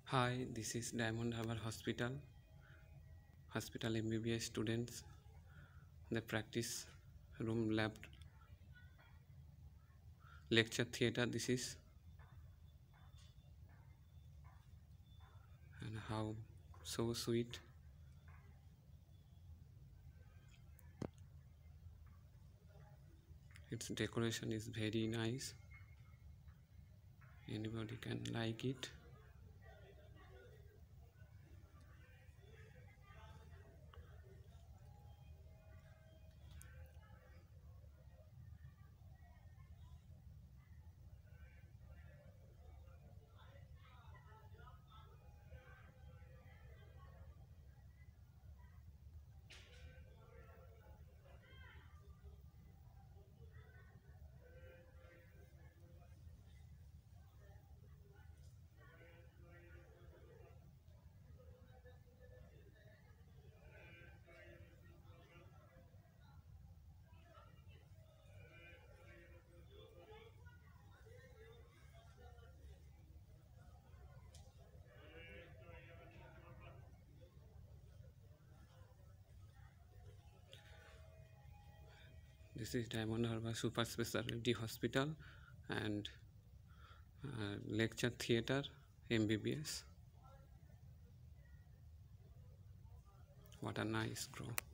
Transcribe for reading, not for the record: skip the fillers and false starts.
Hi, this is Diamond Harbour Hospital MBBS students, the practice room lab lecture theater. This is and how so sweet. Its decoration is very nice. Anybody can like it. This is Diamond Harbour Super Specialty Hospital and lecture theater MBBS. What a nice grow.